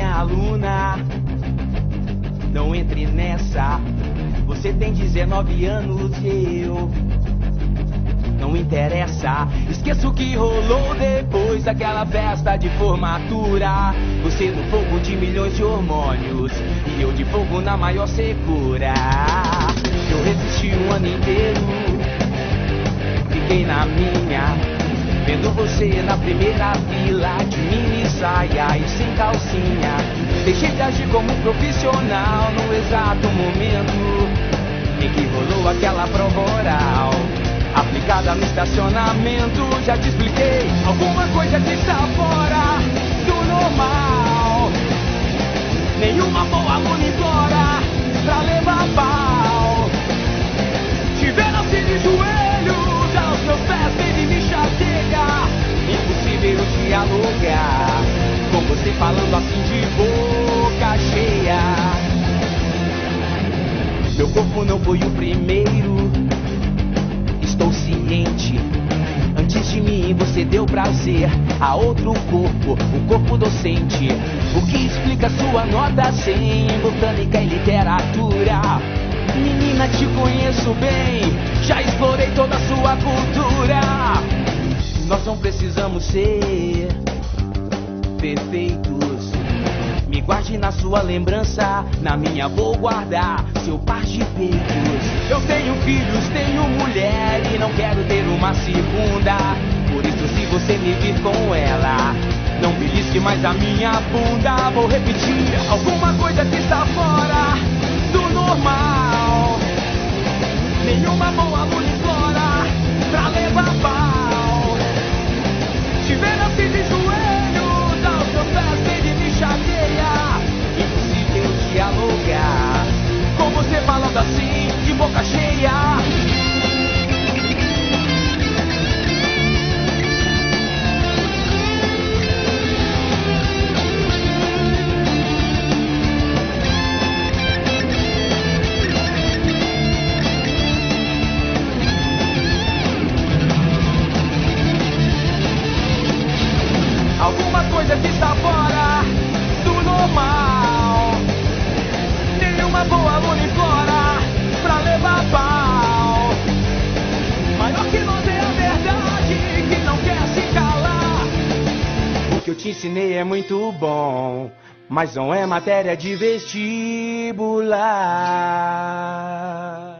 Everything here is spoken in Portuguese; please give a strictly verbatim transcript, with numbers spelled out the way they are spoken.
minha aluna. Não entre nessa. Você tem dezenove anos e eu. Não interessa. Esqueça o que rolou depois daquela festa de formatura. Você no fogo de milhões de hormônios e eu de fogo na maior secura. Eu resisti um ano inteiro, fiquei na minha, vendo você na primeira fila, de mini saia e sem calcinha. Deixei de agir como um profissional no exato momento em que rolou aquela prova oral, aplicada no estacionamento. Já te expliquei, alguma coisa que está fora do normal. Nenhuma boa aluna implora pra levar pau. Te ver assim de joelhos aos meus pés, baby, me chateia. Impossível dialogar com você falando assim de boca cheia. Meu corpo não foi o primeiro, estou ciente. Antes de mim você deu prazer a outro corpo, o corpo docente. O que explica sua nota cem em botânica e literatura. Menina, te conheço bem, já explorei toda a sua cultura. Nós não precisamos ser perfeitos. Me guarde na sua lembrança, na minha vou guardar seu par de peitos. Eu tenho filhos, tenho mulher e não quero ter uma segunda. Por isso, se você me vir com ela, não belisque mais a minha bunda. Vou repetir, alguma coisa que está fora do normal. Nenhuma boa aluna implora pra levar pau. Te ver assim de joelhos aos meus pés, baby, me chateia. Impossível dialogar com você falando assim de boca cheia. Alguma coisa que está fora do normal. Nenhuma boa aluna implora pra levar pau. Maior que nós é a verdade que não quer se calar. O que eu te ensinei é muito bom, mas não é matéria de vestibular.